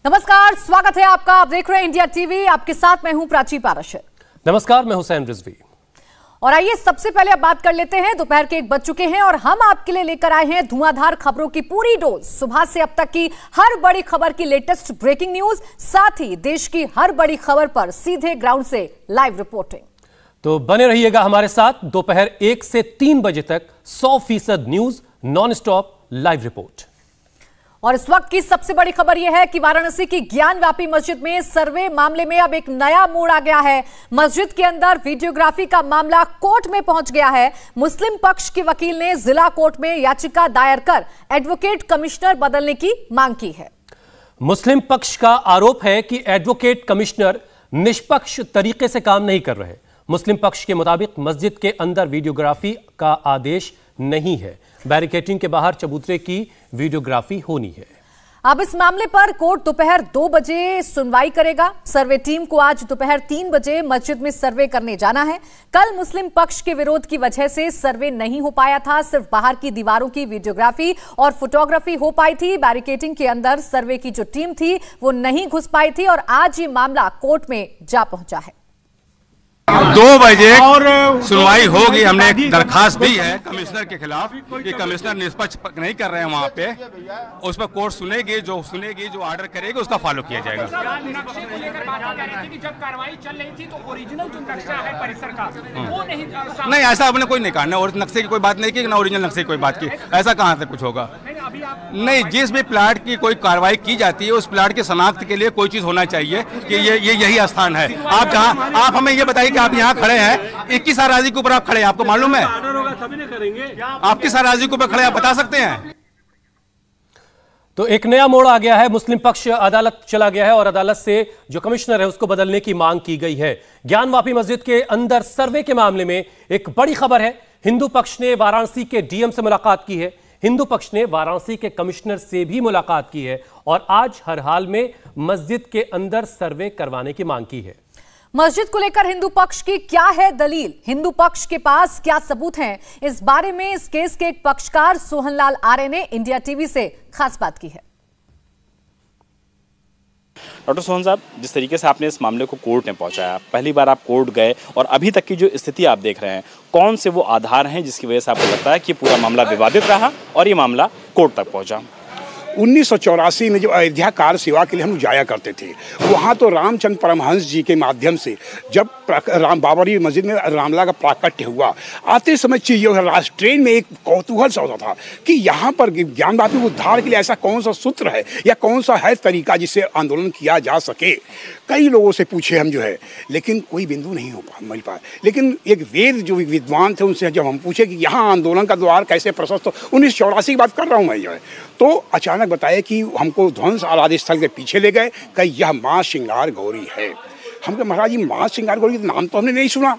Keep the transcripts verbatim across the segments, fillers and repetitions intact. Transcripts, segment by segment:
नमस्कार, स्वागत है आपका। आप देख रहे हैं इंडिया टीवी। आपके साथ मैं हूं प्राची पाराशर। नमस्कार, मैं हुसैन रिजवी। और आइए सबसे पहले अब बात कर लेते हैं। दोपहर के एक बज चुके हैं और हम आपके लिए लेकर आए हैं धुआंधार खबरों की पूरी डोज। सुबह से अब तक की हर बड़ी खबर की लेटेस्ट ब्रेकिंग न्यूज, साथ ही देश की हर बड़ी खबर पर सीधे ग्राउंड से लाइव रिपोर्टिंग। तो बने रहिएगा हमारे साथ दोपहर एक से तीन बजे तक सौ फीसद news non stop live report. और इस वक्त की सबसे बड़ी खबर यह है कि वाराणसी की ज्ञानव्यापी मस्जिद में सर्वे मामले में अब एक नया मोड़ आ गया है। मस्जिद के अंदर वीडियोग्राफी का मामला कोर्ट में पहुंच गया है। मुस्लिम पक्ष के वकील ने जिला कोर्ट में याचिका दायर कर एडवोकेट कमिश्नर बदलने की मांग की है। मुस्लिम पक्ष का आरोप है कि एडवोकेट कमिश्नर निष्पक्ष तरीके से काम नहीं कर रहे। मुस्लिम पक्ष के मुताबिक मस्जिद के अंदर वीडियोग्राफी का आदेश नहीं है, बैरिकेडिंग के बाहर चबूतरे की वीडियोग्राफी होनी है। अब इस मामले पर कोर्ट दोपहर दो बजे सुनवाई करेगा। सर्वे टीम को आज दोपहर तीन बजे मस्जिद में सर्वे करने जाना है। कल मुस्लिम पक्ष के विरोध की वजह से सर्वे नहीं हो पाया था। सिर्फ बाहर की दीवारों की वीडियोग्राफी और फोटोग्राफी हो पाई थी। बैरिकेडिंग के अंदर सर्वे की जो टीम थी वो नहीं घुस पाई थी और आज ये मामला कोर्ट में जा पहुंचा है। दो बजे सुनवाई होगी। हमने एक दरखास्त दी है कमिश्नर के खिलाफ कि कमिश्नर निष्पक्ष नहीं कर रहे हैं वहाँ पे। उस पर कोर्ट सुनेगी, जो सुनेगी, जो ऑर्डर करेगी उसका फॉलो किया जाएगा। नक्शे को लेकर बात आ रही थी कि जब कार्रवाई चल रही थी तो ओरिजिनल जो नक्शा है परिसर का वो नहीं नहीं, ऐसा हमने कोई नहीं कहा। ना नक्शे की कोई बात नहीं की, ना ओरिजिनल नक्शे की कोई बात की। ऐसा कहाँ से कुछ होगा? नहीं, जिस भी प्लाट की कोई कार्रवाई की जाती है उस प्लाट की शनाख्त के लिए कोई चीज होना चाहिए कि ये ये यही स्थान है। आप जहाँ आप हमें ये बताइए कि आप यहाँ खड़े हैं, इक्कीस अराजी के ऊपर आप खड़े हैं, आपको मालूम है आप किस अराजी के ऊपर खड़े, आप बता सकते हैं? तो एक नया मोड़ आ गया है। मुस्लिम पक्ष अदालत चला गया है और अदालत से जो कमिश्नर है उसको बदलने की मांग की गई है। ज्ञानवापी मस्जिद के अंदर सर्वे के मामले में एक बड़ी खबर है। हिंदू पक्ष ने वाराणसी के डीएम से मुलाकात की है। हिंदू पक्ष ने वाराणसी के कमिश्नर से भी मुलाकात की है और आज हर हाल में मस्जिद के अंदर सर्वे करवाने की मांग की है। मस्जिद को लेकर हिंदू पक्ष की क्या है दलील, हिंदू पक्ष के पास क्या सबूत हैं, इस बारे में इस केस के एक पक्षकार सोहनलाल आर्य ने इंडिया टीवी से खास बात की है। डॉक्टर सोहन साहब, जिस तरीके से आपने इस मामले को कोर्ट में पहुंचाया, पहली बार आप कोर्ट गए और अभी तक की जो स्थिति आप देख रहे हैं, कौन से वो आधार हैं जिसकी वजह से आपको लगता है कि पूरा मामला विवादित रहा और ये मामला कोर्ट तक पहुंचा? उन्नीस सौ चौरासी में जब अयोध्या कार सेवा के लिए हम जाया करते थे, वहाँ तो रामचंद्र परमहंस जी के माध्यम से जब राम बाबरी मस्जिद में रामलला का प्राकट्य हुआ, आते समय चीज़ ट्रेन में एक कौतूहल सा होता था कि यहाँ पर ज्ञानवापी उद्धार के लिए ऐसा कौन सा सूत्र है या कौन सा है तरीका जिससे आंदोलन किया जा सके। कई लोगों से पूछे हम जो है, लेकिन कोई बिंदु नहीं हो पा मिल पाया। लेकिन एक वेद जो विद्वान थे उनसे जब हम पूछे कि यहाँ आंदोलन का द्वार कैसे प्रशस्त हो, उन्नीस सौ चौरासी की बात कर रहा हूँ मैं जो है, तो अचानक बताया कि हमको ध्वंस आराध्य स्थल के पीछे ले गए, कहीं यह माँ श्रृंगार गौरी है। हम कहे महाराज जी माँ श्रृंगार गौरी का नाम तो हमने नहीं सुना,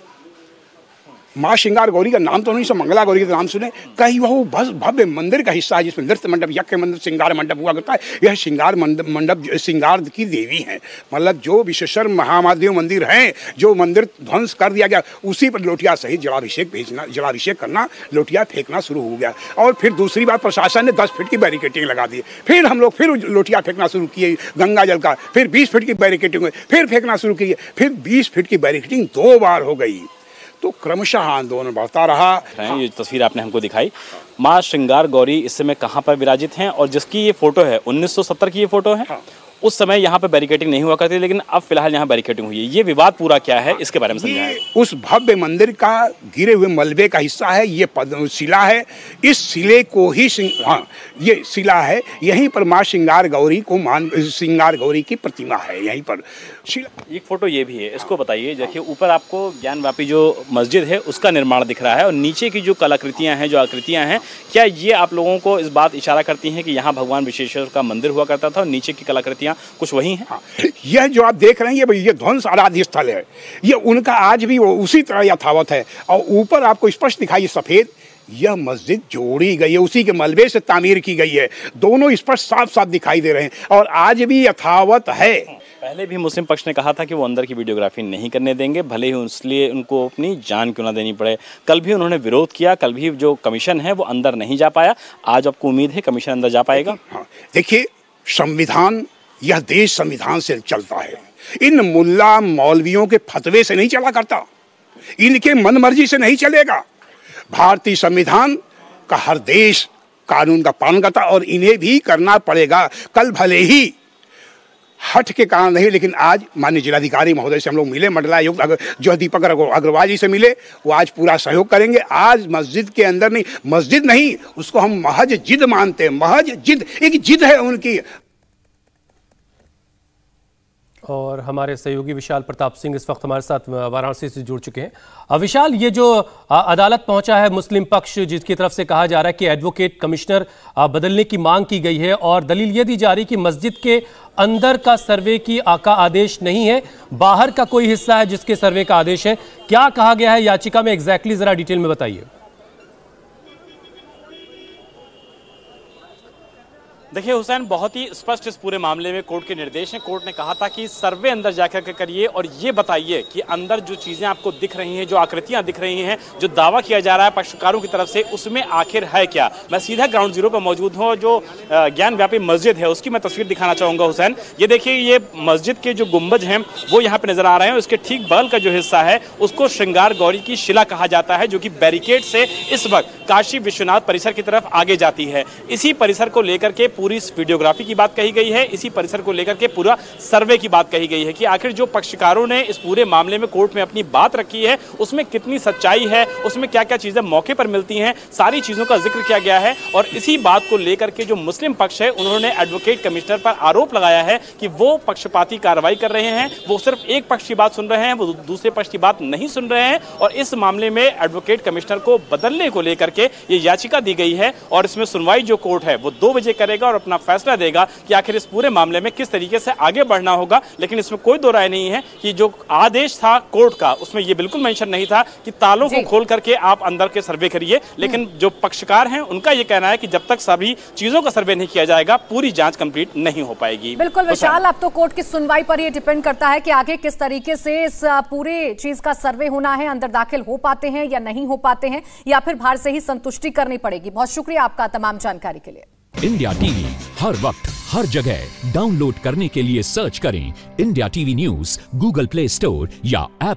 माँ श्रृंगार गौरी का नाम तो नहीं सुना, मंगला गौरी का नाम सुने। कहीं वह बस भव्य मंदिर का हिस्सा है जिसमें नृत्य मंडप, यज्ञ मंडप, श्रृंगार मंडप हुआ करता है। यह श्रृंगार मंडप श्रृंगार की देवी है। मतलब जो विश्वेश्वर महादेव मंदिर हैं, जो मंदिर ध्वंस कर दिया गया, उसी पर लोटिया सहित जलाभिषेक भेजना जलाभिषेक करना, लोटिया फेंकना शुरू हो गया। और फिर दूसरी बार प्रशासन ने दस फीट की बैरिकेडिंग लगा दी। फिर हम लोग फिर लोटिया फेंकना शुरू किए गंगा जल का, फिर बीस फीट की बैरिकेडिंग हुई, फिर फेंकना शुरू किए, फिर बीस फीट की बैरिकेडिंग दो बार हो गई। तो क्रमशः आंदोलन बढ़ता रहा। हाँ। ये तस्वीर आपने हमको दिखाई, माँ श्रृंगार गौरी इस समय कहाँ पर विराजित हैं और जिसकी ये फोटो है उन्नीस सौ सत्तर की ये फोटो है। हाँ। उस समय यहाँ पर बैरिकेडिंग नहीं हुआ करती, लेकिन अब फिलहाल यहाँ बैरिकेडिंग हुई है। ये विवाद पूरा क्या है, इसके बारे में समझाएं। उस भव्य मंदिर का गिरे हुए मलबे का हिस्सा है, ये शिला है। इस शिले को ही हाँ ये शिला है, यहीं पर माँ श्रृंगार गौरी को मान श्रृंगार गौरी की प्रतिमा है यहीं पर शिला। एक फोटो ये भी है, इसको बताइए। देखिए ऊपर आपको ज्ञानवापी जो मस्जिद है उसका निर्माण दिख रहा है और नीचे की जो कलाकृतियाँ हैं, जो आकृतियाँ हैं, क्या ये आप लोगों को इस बात इशारा करती हैं कि यहाँ भगवान विश्वेश्वर का मंदिर हुआ करता था और नीचे की कलाकृतियाँ कुछ वही हैं? हाँ, यह जो आप देख रहे हैं ये ये ध्वंस आराध्य स्थल है, ये उनका आज भी वो उसी तरह यथावत है। और ऊपर आपको स्पष्ट दिखाई सफेद, यह मस्जिद जोड़ी गई है, उसी के मलबे से तामीर की गई है। दोनों स्पष्ट साफ साफ दिखाई दे रहे हैं और आज भी यथावत है। पहले भी मुस्लिम पक्ष ने कहा था कि वो अंदर की वीडियोग्राफी नहीं करने देंगे, भले ही इसलिए उनको अपनी जान क्यों ना देनी पड़े। कल भी उन्होंने विरोध किया, कल भी जो कमीशन है वो अंदर नहीं जा पाया। आज आपको उम्मीद है कमीशन अंदर जा पाएगा? हाँ, देखिए संविधान यह देश संविधान से चलता है। इन मुल्ला मौलवियों के फतवे से नहीं चला करता, इनके मनमर्जी से नहीं चलेगा। भारतीय संविधान का हर देश कानून का पालन करता और इन्हें भी करना पड़ेगा। कल भले ही हट के कारण नहीं, लेकिन आज माननीय जिलाधिकारी महोदय से हम लोग मिले, मंडलायुक्त जो दीपक अग्रवाल जी से मिले, वो आज पूरा सहयोग करेंगे। आज मस्जिद के अंदर नहीं, मस्जिद नहीं, उसको हम महज जिद मानते हैं, महज जिद, एक जिद है उनकी। और हमारे सहयोगी विशाल प्रताप सिंह इस वक्त हमारे साथ वाराणसी से जुड़ चुके हैं। अब विशाल, ये जो अदालत पहुंचा है मुस्लिम पक्ष, जिसकी तरफ से कहा जा रहा है कि एडवोकेट कमिश्नर बदलने की मांग की गई है और दलील ये दी जा रही कि मस्जिद के अंदर का सर्वे की का आदेश नहीं है, बाहर का कोई हिस्सा है जिसके सर्वे का आदेश है। क्या कहा गया है याचिका में एग्जैक्टली, जरा डिटेल में बताइए। देखिए हुसैन, बहुत ही स्पष्ट इस पूरे मामले में कोर्ट के निर्देश हैं। कोर्ट ने कहा था कि सर्वे अंदर जाकर के करिए और ये बताइए कि अंदर जो चीज़ें आपको दिख रही हैं, जो आकृतियां दिख रही हैं, जो दावा किया जा रहा है पक्षकारों की तरफ से, उसमें आखिर है क्या। मैं सीधा ग्राउंड जीरो पर मौजूद हूँ, जो ज्ञान व्यापी मस्जिद है उसकी मैं तस्वीर दिखाना चाहूँगा हुसैन। ये देखिए, ये मस्जिद के जो गुम्बज हैं वो यहाँ पे नजर आ रहे हैं। उसके ठीक बगल का जो हिस्सा है उसको श्रृंगार गौरी की शिला कहा जाता है, जो कि बैरिकेड से इस वक्त काशी विश्वनाथ परिसर की तरफ आगे जाती है। इसी परिसर को लेकर के पूरी वीडियोग्राफी की बात कही गई है, इसी परिसर को लेकर के पूरा सर्वे की बात कही गई है कि आखिर जो पक्षकारों ने इस पूरे मामले में कोर्ट में अपनी बात रखी है उसमें कितनी सच्चाई है, उसमें क्या क्या चीजें मौके पर मिलती हैं, सारी चीजों का जिक्र किया गया है। और इसी बात को लेकर के जो मुस्लिम पक्ष है उन्होंने एडवोकेट कमिश्नर पर आरोप लगाया है कि वो पक्षपाती कार्रवाई कर रहे हैं, वो सिर्फ एक पक्ष की बात सुन रहे हैं, वो दूसरे पक्ष की बात नहीं सुन रहे हैं। और इस मामले में एडवोकेट कमिश्नर को बदलने को लेकर के ये याचिका दी गई है और इसमें सुनवाई जो कोर्ट है वो दो बजे करेगा और अपना फैसला देगा कि आखिर इस पूरे मामले में किस तरीके से आगे बढ़ना होगा। लेकिन इसमें कोई दो राय नहीं है कि जो आदेश था कोर्ट का उसमें यह बिल्कुल मेंशन नहीं था कि तालों को खोल करके आप अंदर के सर्वे करिए। लेकिन जो पक्षकार हैं उनका यह कहना है कि जब तक सभी चीजों का सर्वे नहीं किया जाएगा पूरी जांच कंप्लीट नहीं हो पाएगी। बिल्कुल विशाल, अब तो कोर्ट की सुनवाई पर यह डिपेंड करता है कि आगे किस तरीके से इस पूरे चीज का सर्वे होना है, अंदर दाखिल हो पाते हैं या नहीं हो पाते हैं, या फिर बाहर से ही संतुष्टि करनी पड़ेगी। बहुत शुक्रिया आपका तमाम जानकारी के लिए। इंडिया टीवी हर वक्त हर जगह डाउनलोड करने के लिए सर्च करें India TV news Google Play Store या ऐप